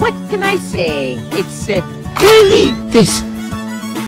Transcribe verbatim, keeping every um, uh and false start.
what can I say? It's uh, really this